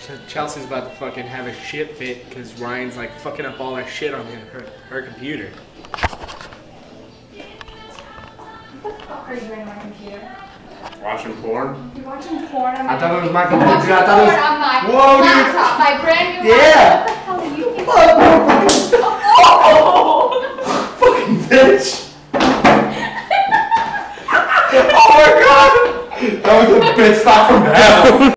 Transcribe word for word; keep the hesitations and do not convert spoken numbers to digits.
Chelsea's about to fucking have a shit fit because Ryan's like fucking up all her shit on her, her computer. What the fuck are you doing on my computer? Watching porn? You're watching porn on my I thought it was my computer. computer. I thought it was. On my Whoa, laptop, dude. My brand new yeah. laptop. What the hell are you doing? Oh, fucking bitch! Oh my god! That was a bitch stop from hell.